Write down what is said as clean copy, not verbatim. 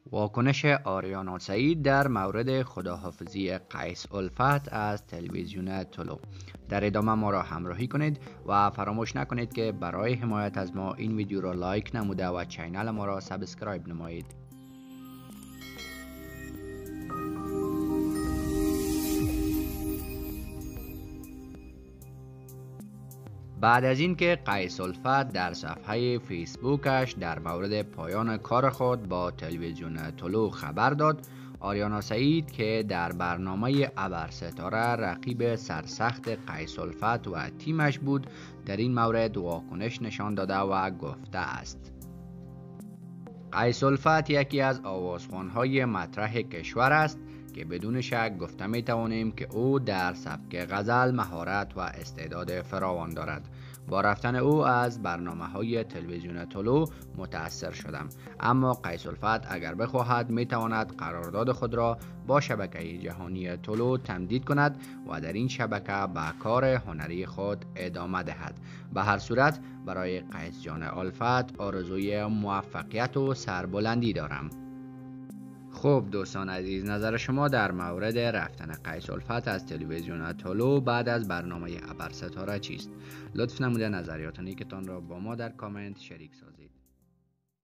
واکنش آریانا سعید در مورد خداحافظی قیس الفت از تلویزیون طلوع. در ادامه ما را همراهی کنید و فراموش نکنید که برای حمایت از ما این ویدیو را لایک نموده و چینل ما را سابسکرایب نمایید. بعد از اینکه قیس الفت در صفحه فیسبوکش در مورد پایان کار خود با تلویزیون طلوع خبر داد، آریانا سعید که در برنامه ابرستاره رقیب سرسخت قیس الفت و تیمش بود، در این مورد واکنش نشان داده و گفته است: قیس الفت یکی از آوازخوان‌های مطرح کشور است که بدون شک گفته می توانیم که او در سبک غزل مهارت و استعداد فراوان دارد. با رفتن او از برنامه‌های تلویزیون طلوع متأثر شدم، اما قیس الفت اگر بخواهد می تواند قرارداد خود را با شبکه جهانی طلوع تمدید کند و در این شبکه به کار هنری خود ادامه دهد. به هر صورت برای قیس جان الفت آرزوی موفقیت و سربلندی دارم. خب دوستان عزیز، نظر شما در مورد رفتن قیس الفت از تلویزیون طلوع بعد از برنامه ابرستاره چیست؟ لطف نموده نظریات نیکتان را با ما در کامنت شریک سازید.